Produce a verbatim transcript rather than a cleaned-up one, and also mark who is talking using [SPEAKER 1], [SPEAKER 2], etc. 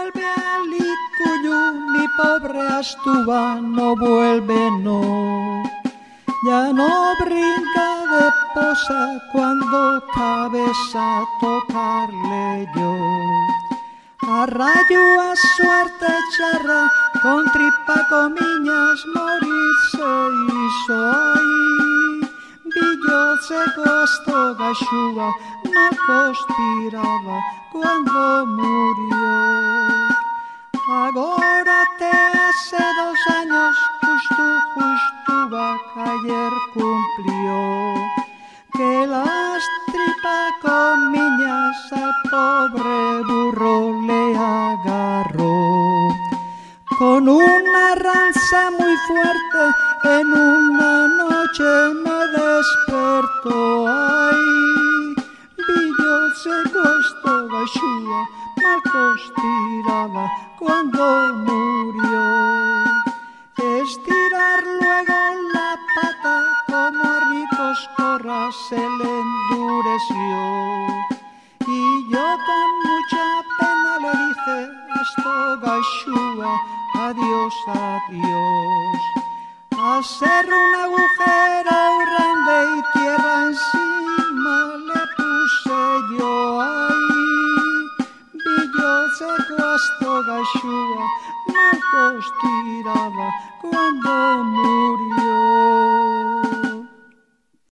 [SPEAKER 1] vuelve a Licuyú, mi pobre Astuba no vuelve, no. Ya no brinca de posa cuando cabeza tocarle yo. A rayo a suerte charra, con tripa comiñas morirse hizo ahí. Billo seco hasta gaxúa, Marcos tiraba cuando murió. Agora te hace dos años, justo, justo va que ayer cumplió, que las tripas comiñas al pobre burro le agarró. Con una ranza muy fuerte en una noche me despertó. Ay, Billo se costó gaxúa, Marcos tiraba cuando murió. Estirar luego la pata como a ricos corras se le endureció. Y yo con mucha pena le dije, esto gaxúa, adiós, adiós. Hacer un agujero grande y tierra encima le puse yo. Ahí Billo seco hasta gaxúa, Marcos tiraba cuando murió.